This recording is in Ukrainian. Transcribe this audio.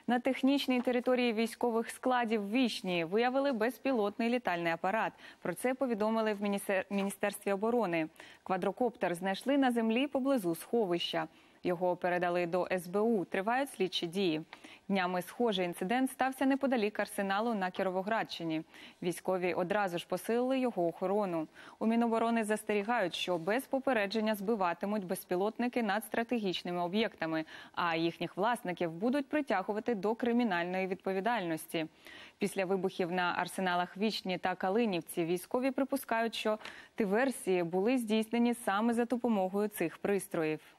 На технічній території військових складів Вішні виявили безпілотний літальний апарат. Про це повідомили в Міністерстві оборони. Квадрокоптер знайшли на землі поблизу сховища. Його передали до СБУ. Тривають слідчі дії. Днями схожий інцидент стався неподалік арсеналу на Кіровоградщині. Військові одразу ж посилили його охорону. У Міноборони застерігають, що без попередження збиватимуть безпілотники над стратегічними об'єктами, а їхніх власників будуть притягувати до кримінальної відповідальності. Після вибухів на арсеналах Вішні та Калинівці військові припускають, що диверсії були здійснені саме за допомогою цих пристроїв.